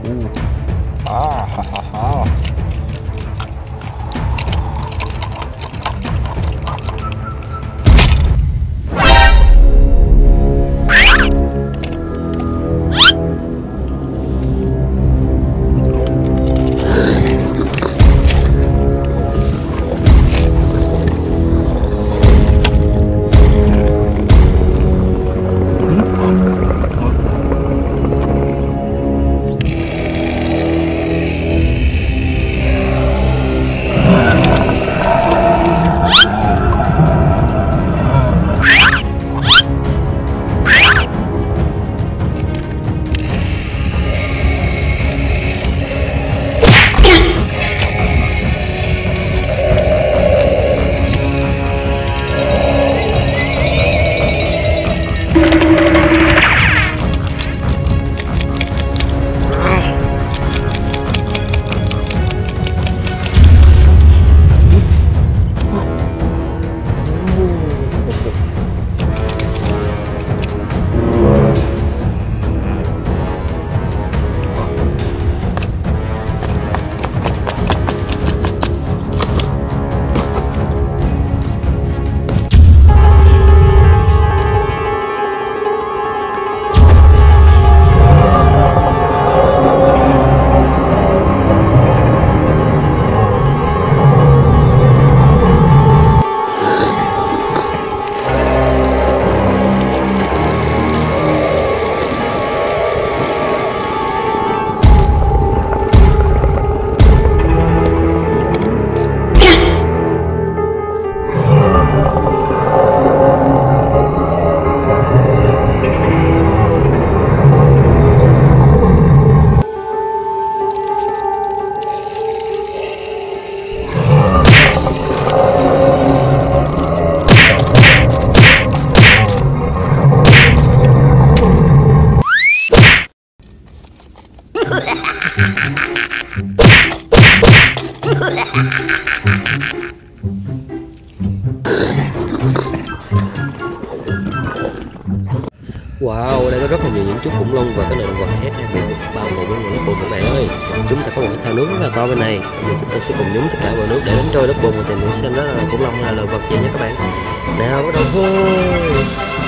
Ha ha ha. Wow, đây có rất là nhiều những chú khủng long và cái loài động vật khác đặc biệt bao gồm với nguồn lớp bùn các bạn ơi. Chúng ta có một cái thao nước rất là to bên này. Giờ chúng ta sẽ cùng nhúng tất cả vào nước để đánh trôi lớp bùn và tìm hiểu xem đó là khủng long hay là loài vật gì nhé các bạn. Nào bắt đầu thôi.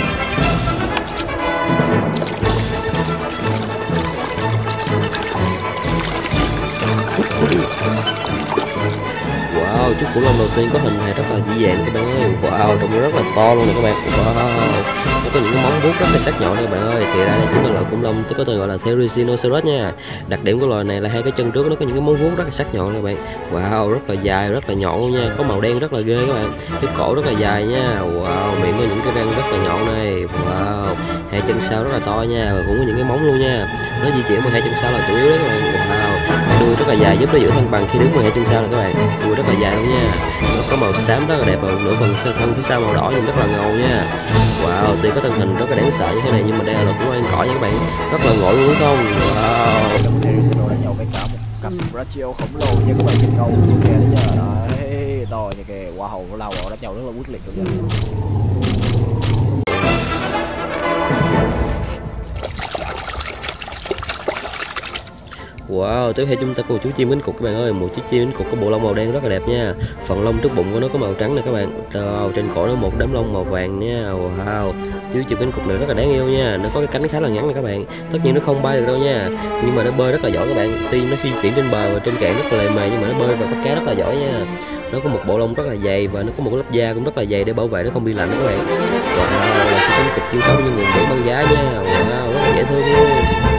Wow, chú khủng long đầu tiên có hình hài rất là dữ dàng các bạn ơi. Wow, trông nó rất là to luôn nè các bạn. Wow, nó có những cái móng vuốt rất là sắc nhọn nè các bạn ơi. Thì ra đây chính là loài khủng long có tên gọi là Therizinosaurus nha. Đặc điểm của loài này là hai cái chân trước nó có những cái móng vuốt rất là sắc nhọn nè các bạn. Wow, rất là dài, rất là nhọn luôn nha. Có màu đen rất là ghê các bạn. Cái cổ rất là dài nha. Wow, miệng có những cái răng rất là nhọn này. Wow, hai chân sau rất là to nha và cũng có những cái móng luôn nha. Nó di chuyển bằng hai chân sau là chủ yếu đấy các bạn. Wow, đuôi rất là dài giúp nó giữ thăng bằng khi đứng bằng hai chân sau này các bạn. Đuôi rất là dài luôn nha. Nó có màu xám rất là đẹp và nửa phần thân phía sau màu đỏ nhưng rất là ngầu nha. Wow, tuy có thân hình rất là đáng sợ như thế này nhưng mà đây là cũng ăn cỏ nha các bạn. Rất là ngộ luôn đúng không? Wow. Trong Therizino đánh nhau với cả một cặp Brachio khổng lồ nha các bạn, nhìn ngầu như kìa đấy nha. Đấy, to như kìa. Wow, nó lao vào đánh nhau rất là quyết liệt luôn nha. Wow, tiếp theo chúng ta có một chú chim cánh cụt các bạn ơi. Một chú chim cánh cụt có bộ lông màu đen rất là đẹp nha. Phần lông trước bụng của nó có màu trắng này các bạn. Trên cổ nó một đám lông màu vàng nha. Wow, chú chim cánh cụt này rất là đáng yêu nha. Nó có cái cánh khá là ngắn này các bạn. Tất nhiên nó không bay được đâu nha, nhưng mà nó bơi rất là giỏi các bạn. Tuy nó di chuyển trên bờ và trên cạn rất là lề mề nhưng mà nó bơi và bắt cá rất là giỏi nha. Nó có một bộ lông rất là dày và nó có một lớp da cũng rất là dày để bảo vệ nó không bị lạnh các bạn. Wow, là chú cánh cụt chiên sống như nguồn bể băng giá nha. Wow, rất là dễ thương luôn.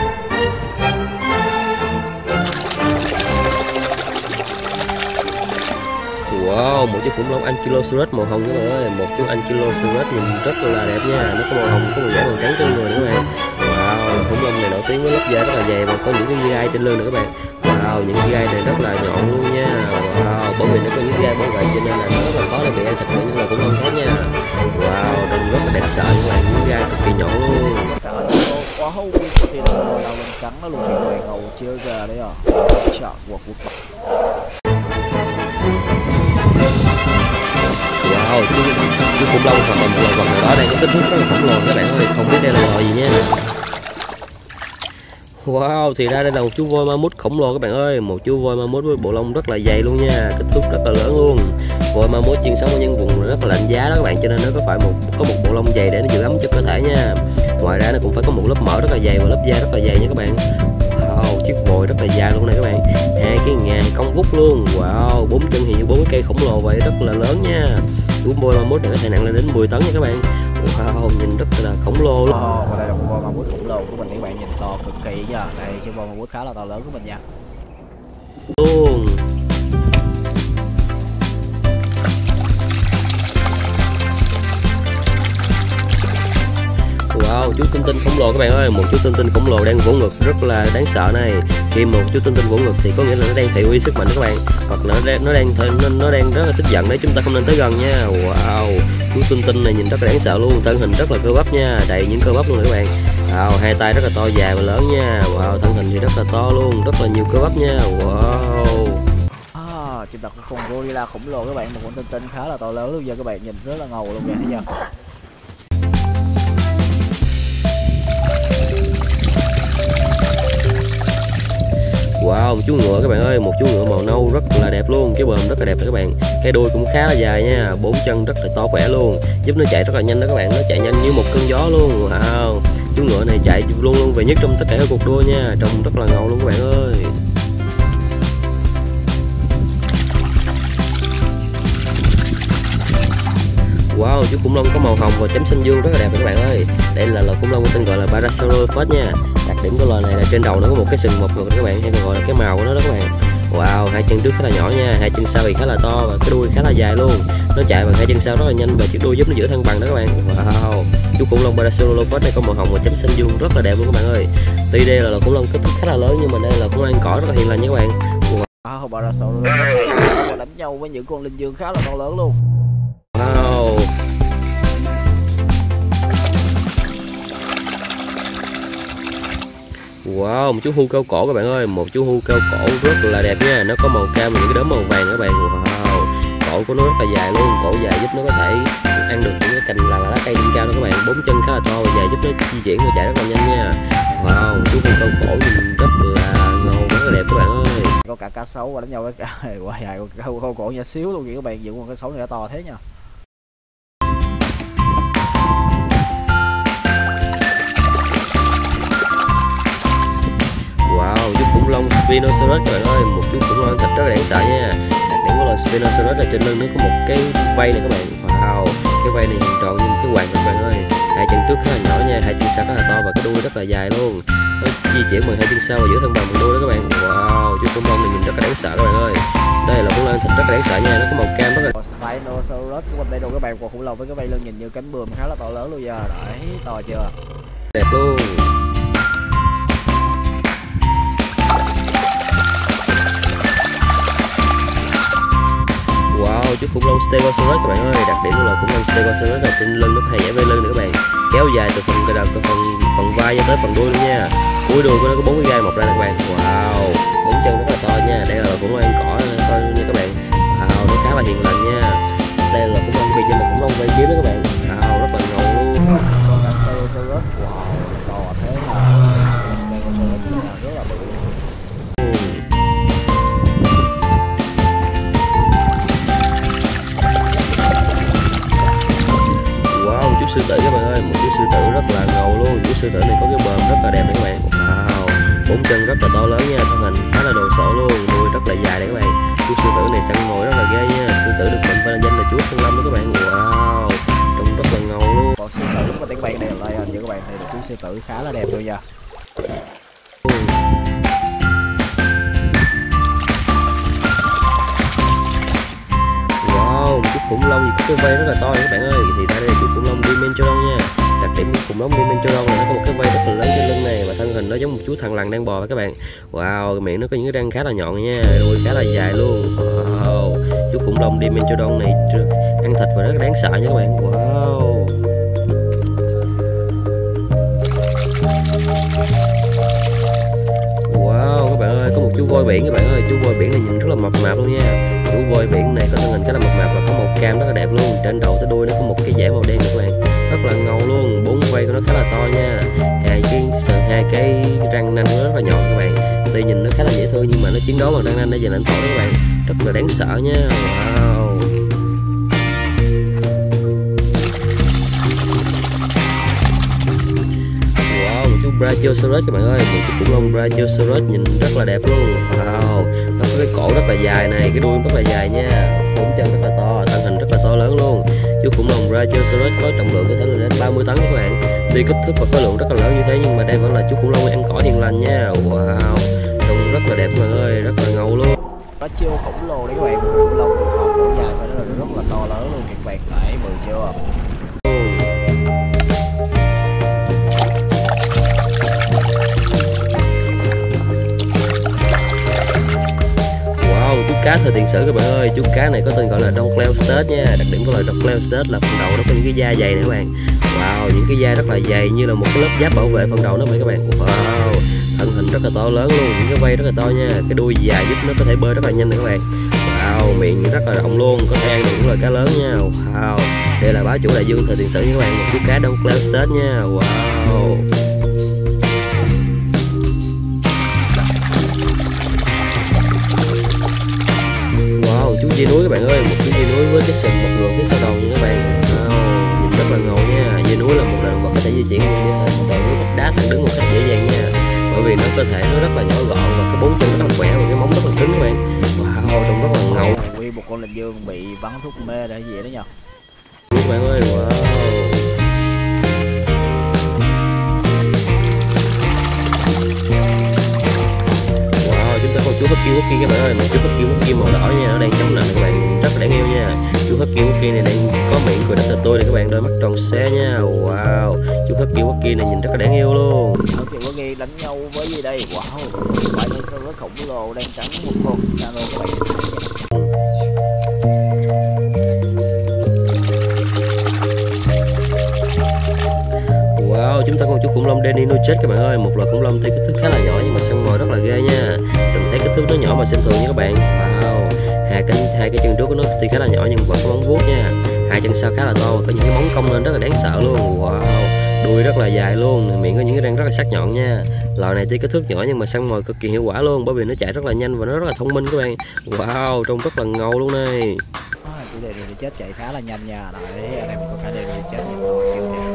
Wow, một chú khủng long Ankylosaurus màu hồng các bạn ơi. Một chú Ankylosaurus nhìn rất là đẹp nha. Nó có màu hồng, có màu da màu trắng trên người các bạn. Wow, khủng long này nổi tiếng với lớp da rất là dày và có những cái gai trên lưng nữa các bạn. Wow, những gai này rất là nhọn luôn nha. Wow, bởi vì nó có những gai bảo vệ cho nên là nó rất là khó để bị ăn thịt như là khủng long khác nha. Wow, trông rất là đáng sợ nhưng là những gai cực kỳ nhọn luôn. Wow, thì nó đầu mình trắng nó luôn kìa, ngầu chưa ra đấy à. Chà, wow. Wow, chú khủng long hoặc là một loài vật nào đó đang có kích thước rất là khổng lồ các bạn ơi, không biết đây là loài gì nha. Wow, thì ra đây là một chú voi ma mút khổng lồ các bạn ơi. Một chú voi ma mút với bộ lông rất là dày luôn nha, kích thước rất là lớn luôn. Voi ma mút chuyên sống ở những vùng rất là lạnh giá đó các bạn, cho nên nó có một bộ lông dày để nó giữ ấm cho cơ thể nha. Ngoài ra nó cũng phải có một lớp mỡ rất là dày và lớp da rất là dày nha các bạn. Wow, chiếc voi rất là dài luôn này các bạn. Hai cái ngà cong vút luôn. Wow, 4 chân thì như 4 cây khổng lồ vậy, rất là lớn nha. Chú voi ma mút này có thể nặng lên đến 10 tấn nha các bạn. Wow, nhìn rất là khổng lồ luôn. Và đây là con voi ma mút khổng lồ của mình, các bạn nhìn to cực kỳ nha. Đây chiếc voi ma mút khá là to lớn của mình nha. Luôn. Wow, chú tinh tinh khổng lồ các bạn ơi, một chú tinh tinh khổng lồ đang vỗ ngực rất là đáng sợ này. Khi một chú tinh tinh vỗ ngực thì có nghĩa là nó đang thị uy sức mạnh đó các bạn, hoặc là nó đang rất là tức giận đấy, chúng ta không nên tới gần nha. Wow, chú tinh tinh này nhìn rất là đáng sợ luôn, thân hình rất là cơ bắp nha, đầy những cơ bắp luôn các bạn. Wow, hai tay rất là to dài và lớn nha. Wow, thân hình thì rất là to luôn, rất là nhiều cơ bắp nha. Wow. Chúng ta có con gorilla khổng lồ các bạn, một con tinh tinh khá là to lớn luôn giờ các bạn, nhìn rất là ngầu luôn kìa, thấy chưa? Wow, một chú ngựa các bạn ơi, một chú ngựa màu nâu rất là đẹp luôn, cái bờm rất là đẹp các bạn, cái đuôi cũng khá là dài nha, 4 chân rất là to khỏe luôn, giúp nó chạy rất là nhanh đó các bạn, nó chạy nhanh như một cơn gió luôn. Wow, chú ngựa này chạy luôn luôn về nhất trong tất cả các cuộc đua nha, trông rất là ngầu luôn các bạn ơi. Wow, chú khủng long có màu hồng và chấm xanh dương rất là đẹp các bạn ơi. Đây là loài khủng long có tên gọi là Parasaurolophus nha. Đặc điểm của loài này là trên đầu nó có một cái sừng mọc ngược các bạn, hay còn gọi là cái màu của nó đó các bạn. Wow, hai chân trước khá là nhỏ nha, hai chân sau thì khá là to và cái đuôi khá là dài luôn. Nó chạy bằng hai chân sau rất là nhanh và chiếc đuôi giúp nó giữ thăng bằng đó các bạn. Wow, chú khủng long Parasaurolophus này có màu hồng và chấm xanh dương rất là đẹp luôn các bạn ơi. Tuy đây là loài khủng long kích thước khá là lớn nhưng mà đây là khủng long ăn cỏ rất là hiền lành nha các bạn. Wow, Parasaurolophus đánh nhau với những con linh dương khá là to lớn luôn. Wow. Wow, một chú hươu cao cổ các bạn ơi, một chú hươu cao cổ rất là đẹp nha, nó có màu cam và những cái đốm màu vàng các bạn. Wow, cổ của nó rất là dài luôn, cổ dài giúp nó có thể ăn được những cái cành là lá cây trên cao đó các bạn, 4 chân khá là to và dài giúp nó di chuyển và chạy rất là nhanh nha. Wow, chú hươu cao cổ nhìn rất là ngầu, rất là đẹp các bạn ơi. Có cả cá sấu và đánh nhau với cả quá dài, con cổ nhỏ xíu luôn kìa các bạn, những con cá sấu này đã to thế nha. Wow, chú khủng long Spinosaurus các bạn ơi, một chú khủng long thịt rất là đáng sợ nha. Đặc điểm của loài Spinosaurus là trên lưng nó có một cái vây này các bạn. Wow, cái vây này hình tròn như một cái quạt các bạn ơi. Hai chân trước khá là nhỏ nha, hai chân sau khá là to và cái đuôi rất là dài luôn. Nó di chuyển bằng hai chân sau và giữ thăng bằng bằng đuôi đó các bạn. Wow, chú khủng long này nhìn rất là đáng sợ các bạn ơi. Đây là khủng long thịt rất là đáng sợ nha, nó có màu cam rất là. Spinosaurus của mình đây đâu các bạn, con khủng long với cái vây lưng nhìn như cánh bướm khá là to lớn luôn giờ. Đấy, to chưa? Đẹp luôn. Wow, chú khủng long Stegosaurus các bạn ơi, đặc điểm của loài khủng long Stegosaurus là trên lưng nó hay dãy vây lưng nữa các bạn, kéo dài từ phần cơ đầu, từ phần vai cho tới phần đuôi luôn nha. Cuối đuôi của nó có 4 cái gai mọc ra các bạn. Wow, 4 chân rất là to nha. Đây là loài khủng long ăn cỏ thôi nha các bạn. Wow, nó khá là hiền lành nha. Đây là khủng long vì nhưng mà khủng long vây kiếm đó các bạn. Wow, rất là ngầu luôn. Stegosaurus, wow, to thế mà. Stegosaurus rất là bự. Chú sư tử các bạn ơi, một chú sư tử rất là ngầu luôn. Chú sư tử này có cái bờm rất là đẹp này các bạn. Wow, 4 chân rất là to lớn nha, thân hình khá là đồ sộ luôn, đuôi rất là dài này các bạn. Chú sư tử này săn mồi rất là ghê nha. Sư tử được mệnh danh là chúa săn lâm đó các bạn. Wow, trông rất là ngầu luôn. Còn sư tử của các bạn này là như các bạn thấy là chú sư tử khá là đẹp luôn nha. Một chú khủng long gì có cái vây rất là to các bạn ơi. Thì ra đây là chú khủng long Dimetrodon nha. Đặc điểm của khủng long Dimetrodon là nó có một cái vây rất là lớn trên lưng này và thân hình nó giống một chú thằn lằn đang bò các bạn. Wow, miệng nó có những cái răng khá là nhọn nha, đuôi khá là dài luôn. Wow, chú khủng long Dimetrodon này ăn thịt và rất đáng sợ nha các bạn. Wow. Wow các bạn ơi, có một chú voi biển các bạn ơi. Chú voi biển này nhìn rất là mập mạp luôn nha. Chú voi biển này có thân hình khá là mập mạp và có màu cam rất là đẹp luôn. Trên đầu tới đuôi nó có một cái dải màu đen các bạn, rất là ngầu luôn. 4 vây của nó khá là to nha. Hai cái răng nanh nó rất là Tuy nhìn nó khá là dễ thương nhưng mà nó chiến đấu bằng răng nanh để giành lãnh thổ đó các bạn, rất là đáng sợ nha. Wow. Wow, một chú Brachiosaurus các bạn ơi, một chú khủng long Brachiosaurus nhìn rất là đẹp luôn. Wow, nó có cái cổ rất là dài này, cái đuôi rất là dài nha, bốn chân rất là to, thân hình rất là to lớn luôn. Chú khủng long Brachiosaurus có trọng lượng có thể lên đến 30 tấn các bạn. Tuy kích thước và khối lượng rất là lớn như thế nhưng mà đây vẫn là chú khủng long ăn cỏ hiền lành nha. Wow, trông rất là đẹp các bạn ơi, rất là ngầu luôn. Brachio khổng lồ đấy các bạn, khủng long từ khổng cổ dài và nó rất là to lớn luôn các bạn, phải mừng chưa? Chú cá thời tiền sử các bạn ơi, chú cá này có tên gọi là Donkleosteus nha. Đặc điểm của loài Donkleosteus là phần đầu nó có những cái da dày này các bạn. Wow, những cái da rất là dày như là một cái lớp giáp bảo vệ phần đầu nó vậy các bạn. Wow, thân hình rất là to lớn luôn, những cái vây rất là to nha, cái đuôi dài giúp nó có thể bơi rất là nhanh này các bạn. Wow, miệng rất là rộng luôn, có thể ăn được những loài cá lớn nha. Wow, đây là bá chủ đại dương thời tiền sử nha các bạn, một chú cá Donkleosteus nha. Wow. Chú dê núi các bạn ơi, một chú dê núi với cái sừng bọc ngược phía sau đầu nha các bạn. Wow, nhìn rất là ngầu nha. Dê núi là một loài động vật có thể di chuyển từ núi vách đá thẳng đứng một cách dễ dàng nha, bởi vì nó cơ thể nó rất là nhỏ gọn và cái bốn chân rất là khỏe và cái móng rất là cứng các bạn. Wow, trông rất là ngầu. Nguyên một con lợn dương bị bắn thuốc mê để gì đó nha Các bạn ơi. Wow. Chúng ta có chú Husky Wookie các bạn ơi, một chú Husky Wookie màu đỏ nha, nó đang chống nạnh các bạn, rất là đáng yêu nha. Chú Husky Wookie này đang có miệng cười rất là tươi này các bạn, đôi mắt tròn xe nha. Wow, chú Husky Wookie này nhìn rất là đáng yêu luôn. Husky Wookie đánh nhau với gì đây? Wow, Spinosaurus khổng lồ đang cắn một con nano các bạn. Wow, chúng ta có một chú khủng long Deinonychus các bạn ơi, một loài khủng long tuy kích thước khá là nhỏ nhưng mà săn mồi rất là ghê nha. Đừng thấy kích thước nó nhỏ mà xem thường nha các bạn. Wow, hai cái chân trước của nó tuy khá là nhỏ nhưng vẫn có móng vuốt nha. Hai chân sau khá là to và có những cái móng cong lên rất là đáng sợ luôn. Wow, đuôi rất là dài luôn, miệng có những cái răng rất là sắc nhọn nha. Loài này tuy kích thước nhỏ nhưng mà săn mồi cực kỳ hiệu quả luôn, bởi vì nó chạy rất là nhanh và nó rất là thông minh các bạn. Wow, trông rất là ngầu luôn này. Chú Deinonychus chạy khá là nhanh nha. Đấy, anh em có cả Deinonychus nhưng mà kêu đẹp.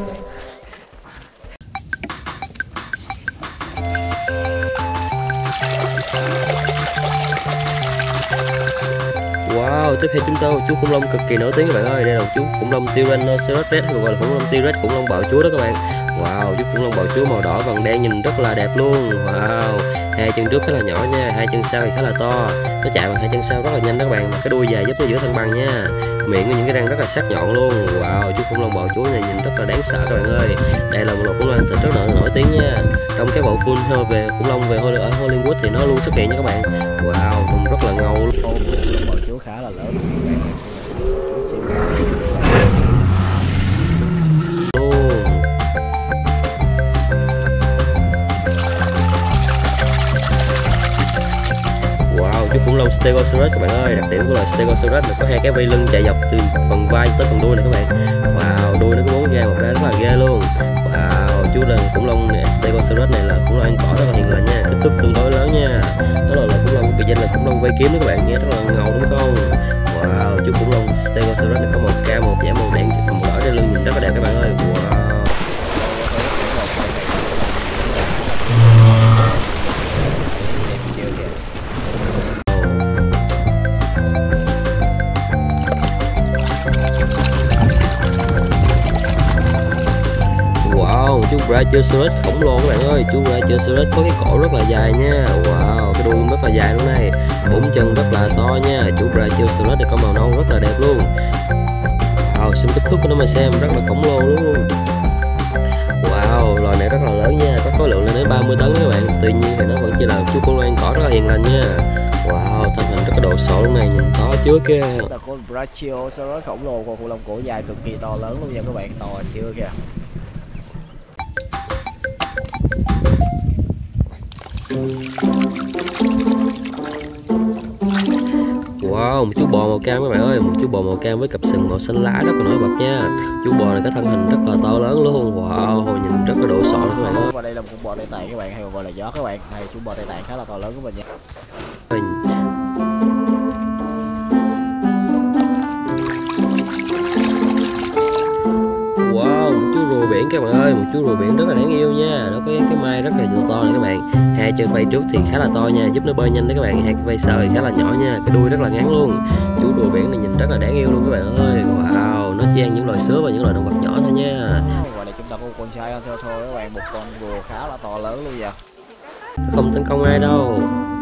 Wow, tiếp theo chúng ta một chú khủng long cực kỳ nổi tiếng các bạn ơi, đây là một chú khủng long Tyrannosaurus Rex, gọi là khủng long T-Rex, khủng long bạo chúa đó các bạn. Wow, chú khủng long bạo chúa màu đỏ vàng đen nhìn rất là đẹp luôn. Wow, hai chân trước khá là nhỏ nha, hai chân sau thì khá là to, nó chạy bằng hai chân sau rất là nhanh đó các bạn, mà cái đuôi dài giúp nó giữ thăng bằng nha. Miệng có những cái răng rất là sắc nhọn luôn. Wow, chú khủng long bạo chúa này nhìn rất là đáng sợ các bạn ơi. Đây là một loài khủng long thịt rất là nổi tiếng nha. Trong cái bộ phim về khủng long về ở Hollywood thì nó luôn xuất hiện nha các bạn. Wow, trông rất là ngầu luôn. Bạo chúa khá là lớn. Chú khủng long Stegosaurus các bạn ơi, đặc điểm của loài Stegosaurus là có hai cái vây lưng chạy dọc từ phần vai tới phần đuôi này các bạn. Wow, đuôi nó có 4 gai, một ra rất là ghê luôn. Wow, chú là khủng long Stegosaurus này là khủng long ăn cỏ rất là hiền lành nha, kích thước tương đối lớn nha. Đó là loài khủng long bị danh là khủng long vây kiếm đó các bạn, nghe rất là ngầu đúng không? Wow, chú khủng long Stegosaurus này có màu cam, màu vàng, màu đen, màu đỏ trên lưng nhìn rất là đẹp các bạn ơi. Wow. Chú Brachiosaurus khổng lồ các bạn ơi, chú Brachiosaurus có cái cổ rất là dài nha. Wow, cái đuôi rất là dài luôn này, bốn chân rất là to nha. Chú Brachiosaurus này có màu nâu rất là đẹp luôn. Wow, xem kích thước của nó mà xem rất là khổng lồ luôn. Wow, loài này rất là lớn nha, có khối lượng lên đến 30 tấn các bạn. Tuy nhiên thì nó vẫn chỉ là chú con loan cỏ rất là hiền lành nha. Wow, thân hình rất là đồ sộ luôn này, nhìn to chưa kìa. Là con Brachiosaurus khổng lồ, con khủng long cổ dài cực kỳ to lớn luôn nha các bạn, to chưa kìa. Wow, Wow, một chú bò màu cam các bạn ơi, một chú bò màu cam với cặp sừng màu xanh lá rất là nổi bật nha. Chú bò này có thân hình rất là to lớn luôn. Wow, nhìn rất là độ sọ các bạn ơi. Và đây là một con bò Tây Tạng các bạn, hay còn gọi là gió các bạn. Này chú bò Tây Tạng khá là to lớn của mình nha. Wow, một chú rùa biển các bạn ơi, một chú rùa biển rất là đáng yêu nha. Nó có cái mai rất là to này các bạn. Hai chân vây trước thì khá là to nha, giúp nó bơi nhanh đấy các bạn. Hai cái vây sau thì khá là nhỏ nha, cái đuôi rất là ngắn luôn. Chú rùa biển này nhìn rất là đáng yêu luôn các bạn ơi. Wow, nó chỉ ăn những loài sứa và những loài động vật nhỏ thôi nha. Và đây chúng ta có một con trai thôi các bạn, một con rùa khá là to lớn luôn vậy. Không tấn công ai đâu.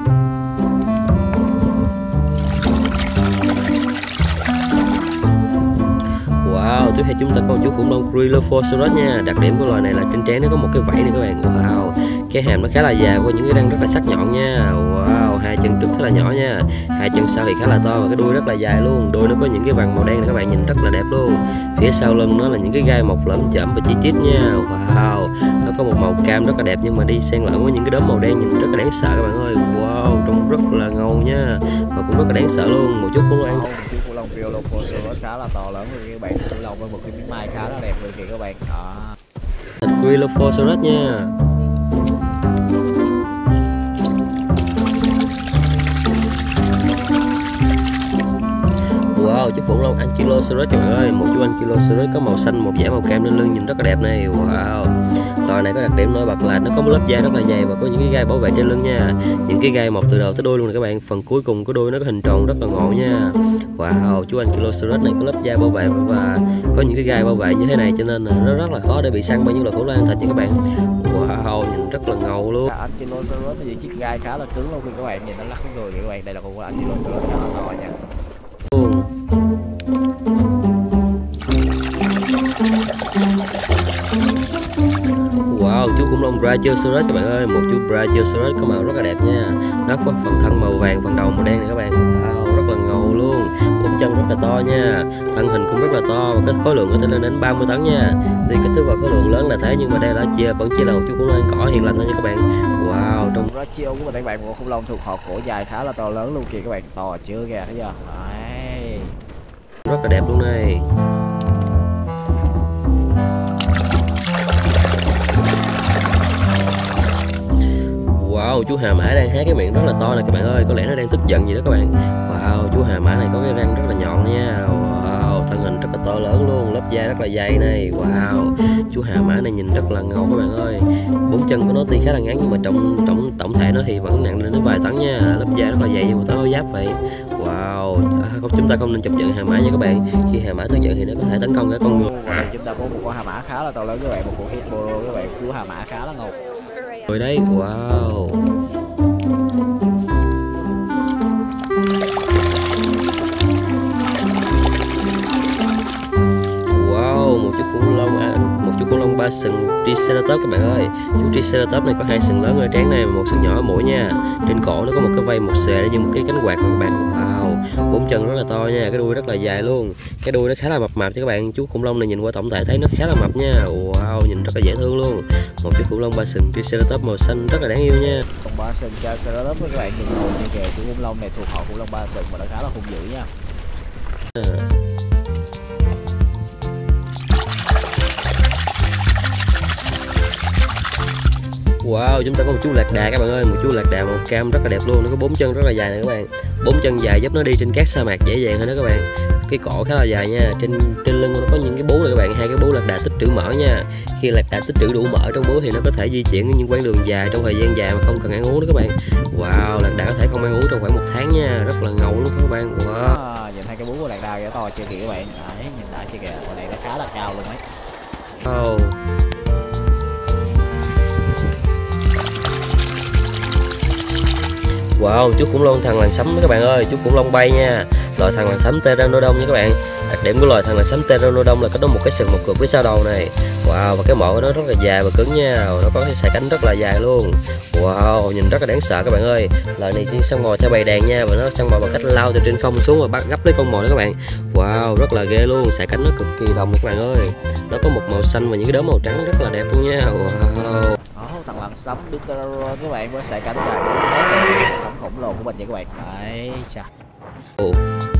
Wow, tiếp theo chúng ta có chú khủng long Gryllophosaurus nha. Đặc điểm của loài này là trên trán nó có một cái vảy này các bạn. Wow, cái hàm nó khá là dài với những cái răng rất là sắc nhọn nha. Wow, hai chân trước khá là nhỏ nha, hai chân sau thì khá là to và cái đuôi rất là dài luôn. Đuôi nó có những cái vằn màu đen này các bạn, nhìn rất là đẹp luôn. Phía sau lưng nó là những cái gai mọc lởm chởm và chi tiết nha. Wow, nó có một màu cam rất là đẹp nhưng mà đi xen lẫn với những cái đốm màu đen nhìn rất là đáng sợ các bạn ơi. Wow, trông rất là ngầu nha và cũng rất là đáng sợ luôn. Một chút khủng long Gryllophosaurus khá là to lớn luôn các bạn, khủng long với một cái miếng mai khá là đẹp luôn kìa các bạn. Thịt Gryllophosaurus nha. Wow, chú khủng long Ankylosaurus các bạn ơi, một chú Ankylosaurus có màu xanh, một dải màu cam lên lưng nhìn rất là đẹp này. Wow, loài này có đặc điểm nổi bật là nó có một lớp da rất là dày và có những cái gai bảo vệ trên lưng nha. Những cái gai mọc từ đầu tới đuôi luôn này các bạn. Phần cuối cùng của đuôi nó có hình tròn rất là ngộ nha. Wow, chú Ankylosaurus này có lớp da bảo vệ và có những cái gai bảo vệ như thế này cho nên là nó rất là khó để bị săn bởi những loài khủng long ăn thịt nha các bạn. Wow, nhìn rất là ngầu luôn. Ankylosaurus thì chiếc gai khá là cứng luôn các bạn, nhìn nó lắc cái người vậy các bạn. Đây là con Ankylosaurus khá là to nha. Wow, chú khủng long Brachiosaurus các bạn ơi, một chú Brachiosaurus có màu rất là đẹp nha. Nó có phần thân màu vàng, phần đầu màu đen này các bạn. Wow, rất là ngầu luôn. Bốn chân rất là to nha, thân hình cũng rất là to và cái khối lượng có thể lên đến 30 tấn nha. Tuy kích thước và khối lượng lớn là thế nhưng mà đây là vẫn chỉ là một chú khủng long ăn cỏ hiền lành thôi nha các bạn. Wow, trong Brachio của mình các bạn, một khủng long thuộc họ cổ dài khá là to lớn luôn kìa các bạn, to chưa kìa, thấy chưa? Đấy, rất là đẹp luôn này. Wow, chú hà mã đang há cái miệng rất là to này các bạn ơi, có lẽ nó đang tức giận gì đó các bạn. Wow, chú hà mã này có cái răng rất là nhọn nha. Wow, thân hình rất là to lớn luôn, lớp da rất là dày này. Wow, chú hà mã này nhìn rất là ngầu các bạn ơi. Bốn chân của nó tuy khá là ngắn nhưng mà tổng thể nó thì vẫn nặng lên đến vài tấn nha. Lớp da rất là dày như một tấm áo giáp vậy. Wow, chúng ta không nên chọc giận hà mã nha các bạn. Khi hà mã tức giận thì nó có thể tấn công cả con người. Chúng ta có một con hà mã khá là to lớn các bạn, một con hippo các bạn, chú hà mã khá là ngầu. Rồi đấy, wow. Wow, một chú khủng long ba sừng Triceratops các bạn ơi. Chú Triceratops này có hai sừng lớn ở trán này và một sừng nhỏ ở mũi nha. Trên cổ nó có một cái vây một xòe như một cái cánh quạt các bạn. Wow, bốn chân rất là to nha, cái đuôi rất là dài luôn. Cái đuôi nó khá là mập mạp cho các bạn. Chú khủng long này nhìn qua tổng thể thấy nó khá là mập nha. Wow, nhìn rất là dễ thương luôn. Một chú khủng long ba sừng Triceratops màu xanh rất là đáng yêu nha. Con ba sừng Triceratops các bạn, nhìn ngầu như kìa. Chú khủng long này thuộc họ khủng long ba sừng mà nó khá là hung dữ nha. Wow, chúng ta có một chú lạc đà các bạn ơi, một chú lạc đà màu cam rất là đẹp luôn, nó có bốn chân rất là dài này các bạn. Bốn chân dài giúp nó đi trên các sa mạc dễ dàng hơn đó các bạn. Cái cổ khá là dài nha, trên lưng nó có những cái bú này các bạn, hai cái bú lạc đà tích trữ mỡ nha. Khi lạc đà tích trữ đủ mỡ trong bú thì nó có thể di chuyển những quãng đường dài trong thời gian dài mà không cần ăn uống đó các bạn. Wow, lạc đà có thể không ăn uống trong khoảng 1 tháng nha, rất là ngầu luôn các bạn. Wow. Nhìn hai cái bú của lạc đà kìa, to chưa kìa các bạn. Đấy, nhìn đã chưa kìa, con này nó khá là cao luôn đấy. Wow. Wow, chú khủng long thằn lằn sấm các bạn ơi, chú khủng long bay nha. Loài thằn lằn sấm Pteranodon nha các bạn. Đặc điểm của loài thằn lằn sấm Pteranodon là có một cái sừng một cụp phía sau đầu này. Wow, và cái mỏ của nó rất là dài và cứng nha. Nó có cái sải cánh rất là dài luôn. Wow, nhìn rất là đáng sợ các bạn ơi. Loài này chỉ săn mồi theo bầy đàn nha, và nó săn mồi bằng cách lao từ trên không xuống và bắt gấp lấy con mồi đó các bạn. Wow, rất là ghê luôn, sải cánh nó cực kỳ đồng các bạn ơi. Nó có một màu xanh và những cái đốm màu trắng rất là đẹp luôn nha. Wow. Thằng lằn sấm Pteranodon các bạn, với sải cánh dài 4 mét, sấm khổng lồ của mình vậy các bạn. Đấy, chà.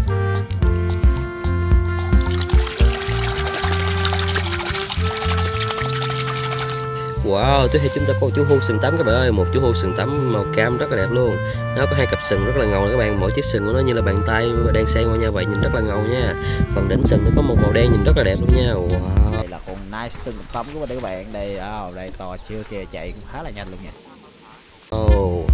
Wow, tiếp theo chúng ta có một chú hươu sừng tấm các bạn ơi, một chú hươu sừng tấm màu cam rất là đẹp luôn. Nó có hai cặp sừng rất là ngầu các bạn, mỗi chiếc sừng của nó như là bàn tay và đang xen qua nhau vậy, nhìn rất là ngầu nha. Phần đỉnh sừng nó có một màu đen nhìn rất là đẹp luôn nha. Wow. Đây là con nice sừng tấm của mình đấy các bạn. Đây đây to siêu kìa, chạy cũng khá là nhanh luôn nha. Oh.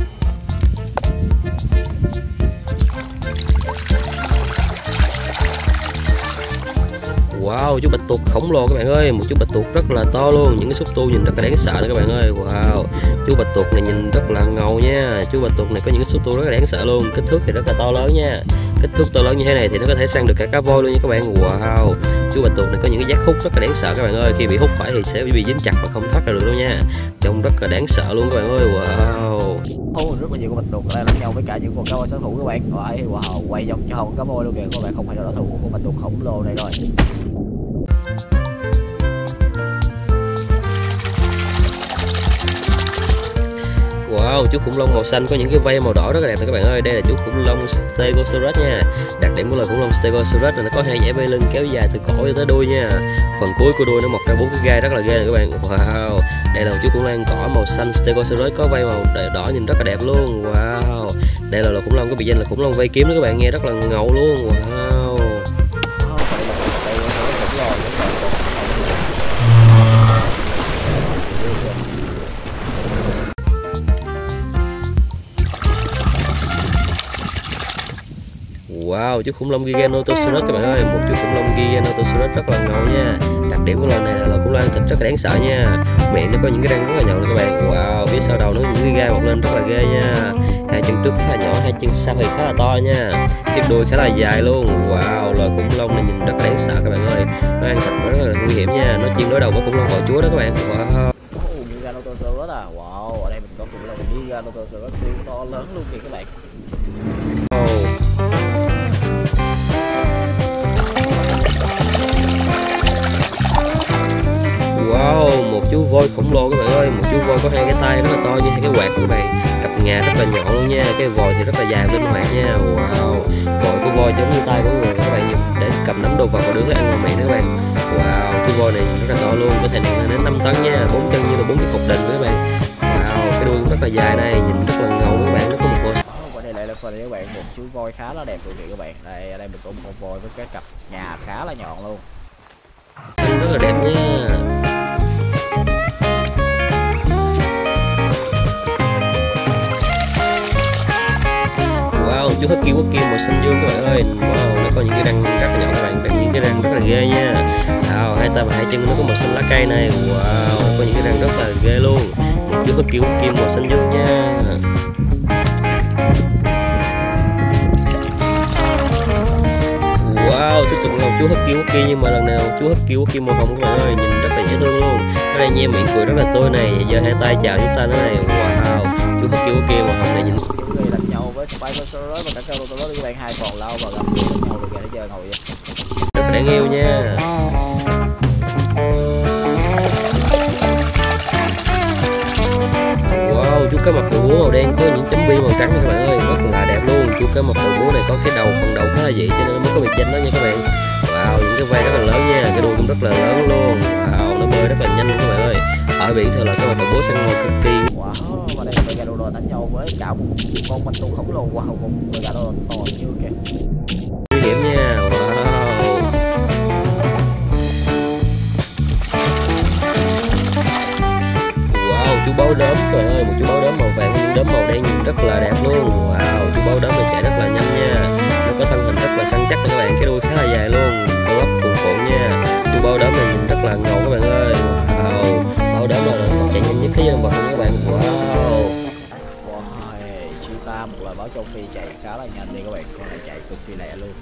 Wow, chú bạch tuộc khổng lồ các bạn ơi, một chú bạch tuộc rất là to luôn, những cái xúc tu nhìn rất là đáng sợ đó các bạn ơi. Wow, chú bạch tuộc này nhìn rất là ngầu nha. Chú bạch tuộc này có những cái xúc tu rất là đáng sợ luôn, kích thước thì rất là to lớn nha. Kích thước to lớn như thế này thì nó có thể săn được cả cá voi luôn nha các bạn. Wow, chú bạch tuộc này có những cái giác hút rất là đáng sợ các bạn ơi, khi bị hút phải thì sẽ bị dính chặt và không thoát ra được đâu nha. Trông rất là đáng sợ luôn các bạn ơi. Wow. Rất là nhiều con bạch tuộc đang đánh nhau với cả những con cá voi sát thủ các bạn. Wow, quay vòng cho con cá voi luôn kìa các bạn, không phải là đối thủ của con bạch tuộc khổng lồ này rồi. Wow, chú khủng long màu xanh có những cái vây màu đỏ rất là đẹp này các bạn ơi. Đây là chú khủng long Stegosaurus nha. Đặc điểm của loài khủng long Stegosaurus là nó có hai dãy vây lưng kéo dài từ cổ cho tới đuôi nha. Phần cuối của đuôi nó mọc ra 4 cái gai rất là ghê này các bạn. Wow, đây là một chú khủng long cỏ màu xanh Stegosaurus có vây màu đỏ nhìn rất là đẹp luôn. Wow, đây là loài khủng long có biệt danh là khủng long vây kiếm đó các bạn, nghe rất là ngầu luôn. Wow. Wow, chú khủng long Giganotosaurus các bạn ơi, một chú khủng long Giganotosaurus rất là ngầu nha. Đặc điểm của loài này là khủng long thịt rất là đáng sợ nha. Miệng nó có những cái răng rất là nhọn này các bạn. Wow, phía sau đầu nó những cái gai mọc lên rất là ghê nha. Hai chân trước khá là nhỏ, hai chân sau thì khá là to nha. Chiếc đuôi khá là dài luôn. Wow, loài khủng long này nhìn rất là đáng sợ các bạn ơi. Nó ăn thịt rất là nguy hiểm nha. Nó chuyên đối đầu với khủng long bạo chúa đó các bạn. Wow. Giganotosaurus à. Wow, ở đây mình có khủng long Giganotosaurus siêu to lớn luôn kìa các bạn. Wow, một chú voi khổng lồ các bạn ơi, một chú voi có hai cái tay rất là to như hai cái quạt các bạn, cặp ngà rất là nhọn luôn nha, cái vòi thì rất là dài linh hoạt nha. Wow, vòi của voi giống như tay của người các bạn, dùng để cầm nắm đồ vật và đưa thức ăn vào miệng đó các bạn. Wow, chú voi này rất là to luôn, có thể nặng đến 5 tấn nha, 4 chân như là 4 cái cục đình các bạn. Wow, cái đuôi cũng rất là dài này, nhìn rất là ngầu các bạn, nó có một màu. Và đây lại là phần các bạn, một chú voi khá là đẹp luôn kìa các bạn. Đây, ở đây mình có một con voi với cái cặp ngà khá là nhọn luôn. Rất là đẹp nha. Wow, chú husky quốc kim màu xanh dương các bạn ơi. Wow, nó có những cái răng rất là nhỏ các bạn, những cái răng rất là ghê nha. Wow, hai tay và hai chân nó có màu xanh lá cây này. Wow, có những cái răng rất là ghê luôn. Một chú husky quốc kim màu xanh dương nha. Wow, tiếp tục là một chú husky quốc kim, nhưng mà lần nào chú husky quốc kim màu hồng các bạn ơi, nhìn rất là dễ thương luôn. Nó đang nhe miệng cười rất là tươi này, giơ hai tay chào chúng ta nữa này. Wow, chú husky quốc kim màu hồng này nhìn người đánh nhau với Spinosaurus và cả Carnotaurus các bạn, hai con lao và gặp nhau được kìa, nó chơi ngồi vậy. rất là đáng yêu nha. Wow, chú cá mập đầu búa màu đen có những chấm bi màu trắng các bạn ơi, rất là đẹp luôn. Chú cá mập đầu búa này có cái phần đầu khá là dị cho nên nó mới có biệt danh đó nha các bạn. Wow, những cái vai rất là lớn nha, cái đuôi cũng rất là lớn luôn. Wow, nó bơi rất là nhanh các bạn ơi. Ở biển thường là cá mập đầu búa săn mồi cực kỳ. Wow, và đây là Megalodon đánh nhau với cả một con bạch tuộc khổng lồ. Wow, con Megalodon to như kìa. Nguy hiểm nha. Wow, chú báo đốm các bạn ơi, một chú báo đốm màu vàng, đốm màu đen rất là đẹp luôn. Wow, chú báo đốm này chạy rất là nhanh nha. Nó có thân hình rất là săn chắc các bạn, cái đuôi khá là dài luôn, cơ bắp cuồn cuộn nha. Chú báo đốm này nhìn rất là ngầu các bạn ơi. Wow, báo đốm là động vật chạy nhanh nhất thế giới động vật luôn các bạn. Wow. Wow, cheetah một loài báo châu Phi chạy khá là nhanh đi các bạn, con này chạy cực kỳ lẹ luôn.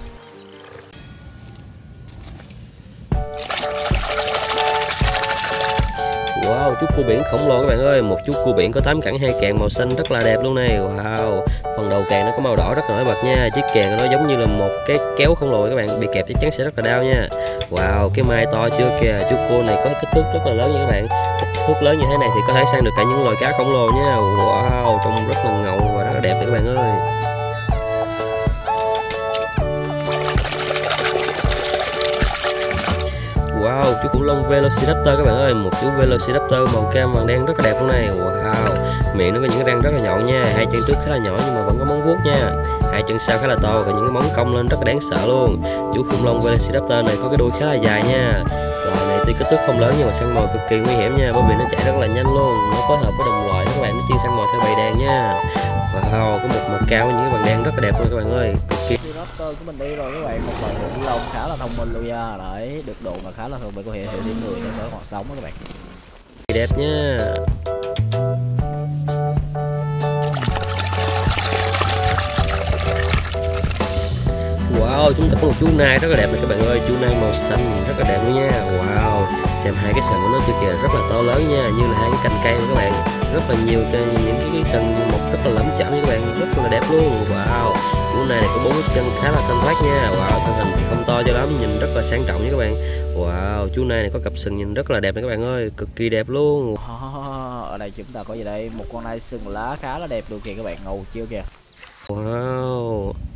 Wow, chú cua biển khổng lồ các bạn ơi, một chú cua biển có 8 cẳng 2 càng màu xanh rất là đẹp luôn này. Wow, phần đầu càng nó có màu đỏ rất là nổi bật nha, chiếc càng nó giống như là một cái kéo khổng lồ các bạn, bị kẹp chắc chắn sẽ rất là đau nha. Wow, cái mai to chưa kìa, chú cua này có kích thước rất là lớn nha các bạn, kích thước lớn như thế này thì có thể săn được cả những loài cá khổng lồ nha. Wow, trông rất là ngầu và rất là đẹp các bạn ơi. Wow, chú khủng long Velociraptor các bạn ơi, một chú Velociraptor màu cam vàng đen rất là đẹp luôn này. Wow, miệng nó có những cái răng rất là nhọn nha, hai chân trước khá là nhỏ nhưng mà vẫn có móng vuốt nha, hai chân sau khá là to và những cái móng cong lên rất là đáng sợ luôn. Chú khủng long Velociraptor này có cái đuôi khá là dài nha. Loài này tuy kích thước không lớn nhưng mà săn mồi cực kỳ nguy hiểm nha, bởi vì nó chạy rất là nhanh luôn, nó phối hợp với đồng loại các bạn, nó chuyên săn mồi theo bầy đàn nha. Wow, có một màu cao với những cái vàng đen rất là đẹp luôn các bạn ơi, cực kỳ. Velociraptor của mình đi rồi các bạn, một loài khủng long khá là thông minh luôn nha, đấy được độ mà khá là thường bị có hiện đến người để có hoạt sống đó các bạn. Đẹp nha. Wow, chúng ta có một chú nai rất là đẹp này các bạn ơi, chú nai màu xanh rất là đẹp luôn nha. Wow, xem hai cái sừng của nó kìa rất là to lớn nha, như là hai cái cành cây của các bạn, rất là nhiều những cái sừng mọc rất là lẫm chởm với các bạn, rất là đẹp luôn. Wow, chú nai này có 4 chân khá là thanh thoát nha. Wow, thân hình không to cho lắm, nhìn rất là sang trọng nha các bạn. Wow, chú nai này có cặp sừng nhìn rất là đẹp này các bạn ơi, cực kỳ đẹp luôn. Ở đây chúng ta có gì đây, một con nai sừng lá khá là đẹp luôn kìa các bạn, ngầu chưa kìa. Wow,